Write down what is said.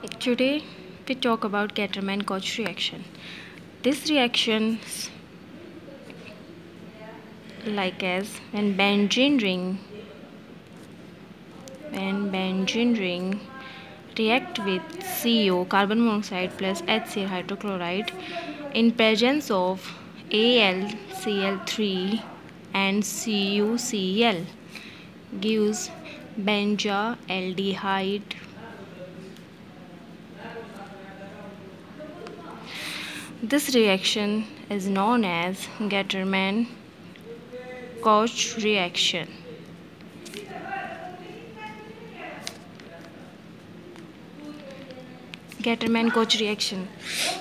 Today we talk about GAttermann koch reaction. This reaction like as when benzene ring react with CO carbon monoxide plus HCl hydrochloride in presence of AlCl3 and CuCl gives benzaldehyde. This reaction is known as GAttermann koch reaction. GAttermann koch reaction.